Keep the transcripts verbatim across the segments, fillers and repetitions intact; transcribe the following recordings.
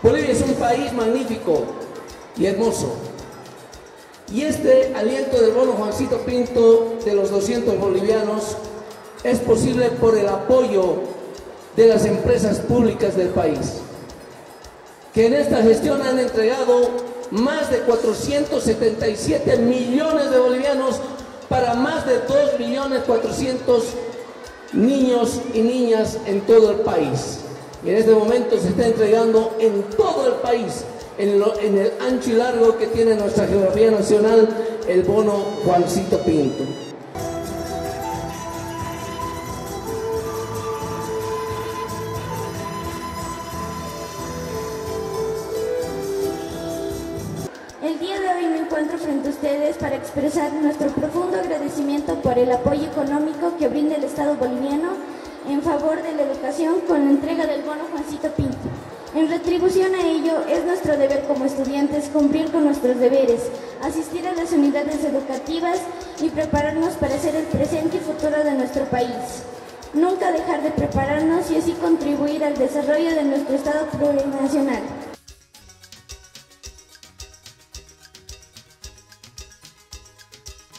Bolivia es un país magnífico y hermoso. Y este aliento del bono Juancito Pinto de los doscientos bolivianos es posible por el apoyo de las empresas públicas del país, que en esta gestión han entregado más de cuatrocientos setenta y siete millones de bolivianos para más de dos millones cuatrocientos niños y niñas en todo el país. Y en este momento se está entregando en todo el país, en, lo, en el ancho y largo que tiene nuestra geografía nacional, el bono Juancito Pinto. El día de hoy me encuentro frente a ustedes para expresar nuestro profundo agradecimiento por el apoyo económico que brinda el Estado boliviano en favor de la educación con la entrega del bono Juancito Pinto. En retribución a ello, es nuestro deber como estudiantes cumplir con nuestros deberes, asistir a las unidades educativas y prepararnos para ser el presente y futuro de nuestro país. Nunca dejar de prepararnos y así contribuir al desarrollo de nuestro Estado plurinacional.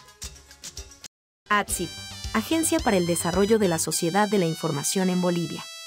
A T S I P, Agencia para el Desarrollo de la Sociedad de la Información en Bolivia.